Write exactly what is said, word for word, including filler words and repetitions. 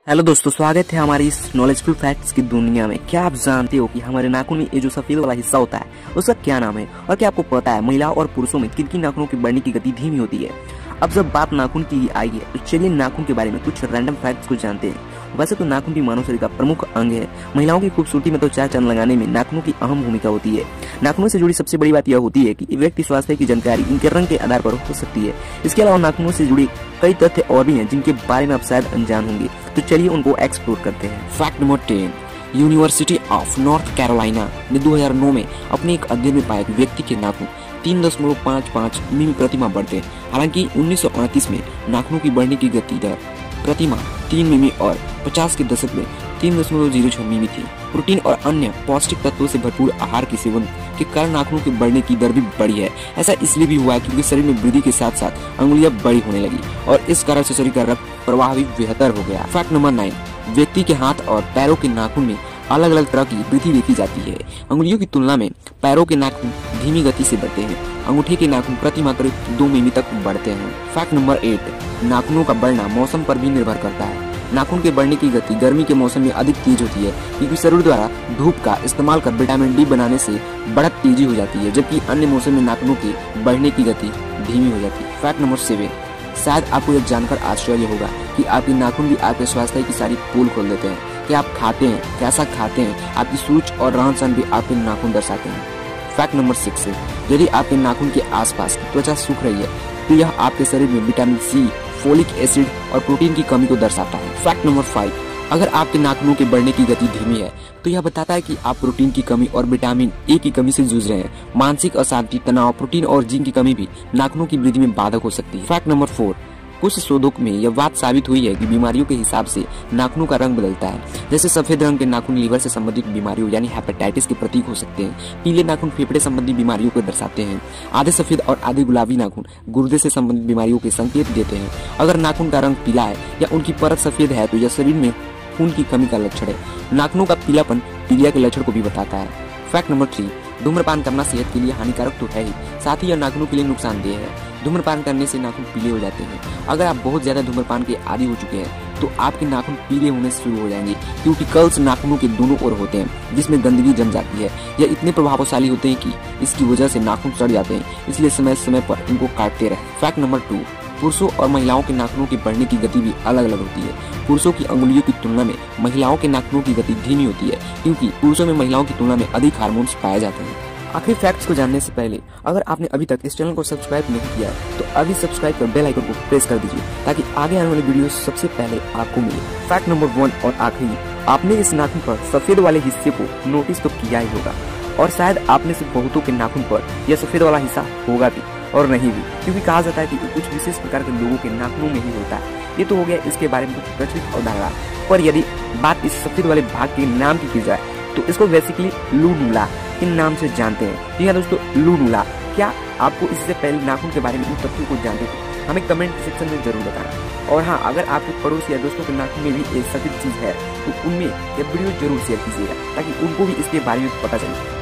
Hello दोस्तों, स्वागत है हमारी इस नॉलेजफुल फैक्ट्स की दुनिया में। क्या आप जानते हो कि हमारे नाखून में ये जो सफेद वाला हिस्सा होता है उसका क्या नाम है? और क्या आपको पता है महिलाओं और पुरुषों में किन किन नाखूनों की बढ़ने की गति धीमी होती है? अब जब बात नाखून की आई है तो चलिए नाखून के बारे में कुछ रैंडम फैक्ट्स को जानते हैं। वैसे तो नाखून भी मानव शरीर का प्रमुख अंग है। महिलाओं की खूबसूरती में तो चार चांद लगाने में नाखूनों की अहम भूमिका होती है। नाखूनों से जुड़ी सबसे बड़ी बात यह होती है कि व्यक्ति स्वास्थ्य की जानकारी इनके रंग के आधार पर हो सकती है। इसके अलावा नाखूनों से जुड़ी कई तथ्य और भी हैं जिनके बारे में आप शायद अनजान होंगे, तो चलिए उनको एक्सप्लोर करते हैं। Fact number ten, University of North Carolina ने दो हज़ार नौ में अपने एक अध्ययन में पाया कि व्यक्ति के नाखून तीन दशमलव पाँच पाँच मिमी प्रतिमा बढ़ते हैं। हालांकि उन्नीस सौ अड़तीस में नाखूनों की बढ़ने की गति दर प्रतिमा तीन मिमी और पचास के दशक में तीन दशमलव जीरो छह मिमी थी। प्रोटीन और अन्य पौष्टिक तत्वों से भरपूर आहार के सेवन के कारण नाखूनों के बढ़ने की दर भी बढ़ी है। ऐसा इसलिए भी हुआ है क्योंकि शरीर में वृद्धि के साथ साथ अंगुलियां बड़ी होने लगी और इस कारण से शरीर का रक्त प्रवाह भी बेहतर हो गया। फैक्ट नंबर नाइन, व्यक्ति के हाथ और पैरों के नाखून में अलग अलग तरह की वृद्धि देखी जाती है। अंगुलियों की तुलना में पैरों के नाखून धीमी गति से बढ़ते हैं। अंगूठे के नाखून प्रतिमा करीब दो मिमी तक बढ़ते हैं। फैक्ट नंबर एट, नाखूनों का बढ़ना मौसम पर भी निर्भर करता है। नाखून के बढ़ने की गति गर्मी के मौसम में अधिक तेज होती है क्योंकि शरीर द्वारा धूप का इस्तेमाल कर विटामिन डी बनाने से बढ़त तेजी हो जाती है, जबकि अन्य मौसम में नाखूनों के बढ़ने की गति धीमी हो जाती है। फैक्ट नंबर सेवन, शायद आपको यह जानकर आश्चर्य होगा कि आपके नाखून भी आपके स्वास्थ्य की सारी पोल खोल देते हैं। क्या आप खाते हैं, कैसा खाते हैं, आपकी सोच और रहन सहन भी आपके नाखून दर्शाते हैं। फैक्ट नंबर सिक्स, यदि आपके नाखून के आसपास की त्वचा सूख रही है तो यह आपके शरीर में विटामिन सी, फोलिक एसिड और प्रोटीन की कमी को दर्शाता है। फैक्ट नंबर फाइव, अगर आपके नाखूनों के बढ़ने की गति धीमी है तो यह बताता है कि आप प्रोटीन की कमी और विटामिन ए की कमी से जूझ रहे हैं। मानसिक अशांति, तनाव, प्रोटीन और जिंक की कमी भी नाखूनों की वृद्धि में बाधक हो सकती है। फैक्ट नंबर फोर, कुछ शोधों में यह बात साबित हुई है कि बीमारियों के हिसाब से नाखूनों का रंग बदलता है। जैसे सफेद रंग के नाखून लीवर से संबंधित बीमारियों यानी हेपेटाइटिस के प्रतीक हो सकते हैं। पीले नाखून फेफड़े संबंधी बीमारियों को दर्शाते हैं। आधे सफेद और आधे गुलाबी नाखून गुर्दे से संबंधित बीमारियों के संकेत देते हैं। अगर नाखून का रंग पीला है या उनकी परत सफेद है तो यह शरीर में खून की कमी का लक्षण है। नाखूनों का पीलापन पीलिया के लक्षण को भी बताता है। फैक्ट नंबर थ्री, धूम्रपान करना सेहत के लिए हानिकारक तो है ही, साथ ही यह नाखूनों के लिए नुकसानदेह है। धूम्रपान करने से नाखून पीले हो जाते हैं। अगर आप बहुत ज्यादा धूम्रपान के आदी हो चुके हैं तो आपके नाखून पीले होने शुरू हो जाएंगे। क्यूटिकल्स नाखूनों के दोनों ओर होते हैं जिसमें गंदगी जम जाती है। यह इतने प्रभावशाली होते हैं कि इसकी वजह से नाखून सड़ जाते हैं, इसलिए समय समय पर इनको काटते रहें। फैक्ट नंबर टू, पुरुषों और महिलाओं के नाखूनों की बढ़ने की गति भी अलग अलग होती है। पुरुषों की अंगुलियों की तुलना में महिलाओं के नाखूनों की गति धीमी होती है क्योंकि पुरुषों में महिलाओं की तुलना में अधिक हार्मोन्स पाए जाते हैं। आखिरी फैक्ट्स को जानने से पहले अगर आपने अभी तक इस चैनल को सब्सक्राइब नहीं किया है तो अभी सब्सक्राइब कर बेल आइकन को प्रेस कर दीजिए ताकि आगे आने वाली वीडियो सबसे पहले आपको मिले। फैक्ट नंबर वन और आखिरी, आपने इस नाखून पर सफेद वाले हिस्से को नोटिस तो किया ही होगा और शायद आपने से बहुतों के नाखून पर यह सफेद वाला हिस्सा होगा भी और नहीं भी, क्योंकि कहा जाता है कि कुछ विशेष प्रकार के लोगों के नाखूनों में ही होता है। ये तो हो गया इसके बारे में कुछ प्रचलित अवधारणा, पर यदि बात इस सफेद वाले भाग के नाम की की जाए तो इसको बेसिकली लूनूला के नाम से जानते हैं। जी हाँ दोस्तों, लूनूला। क्या आपको इससे पहले नाखून के बारे में इन तथ्यों को जानते थे? हमें कमेंट सेक्शन में जरूर बताना। और हाँ, अगर आपके पड़ोस या दोस्तों के नाखून में भी एक सफेद चीज है तो उनमें यह वीडियो जरूर शेयर कीजिएगा ताकि उनको भी इसके बारे में पता चले।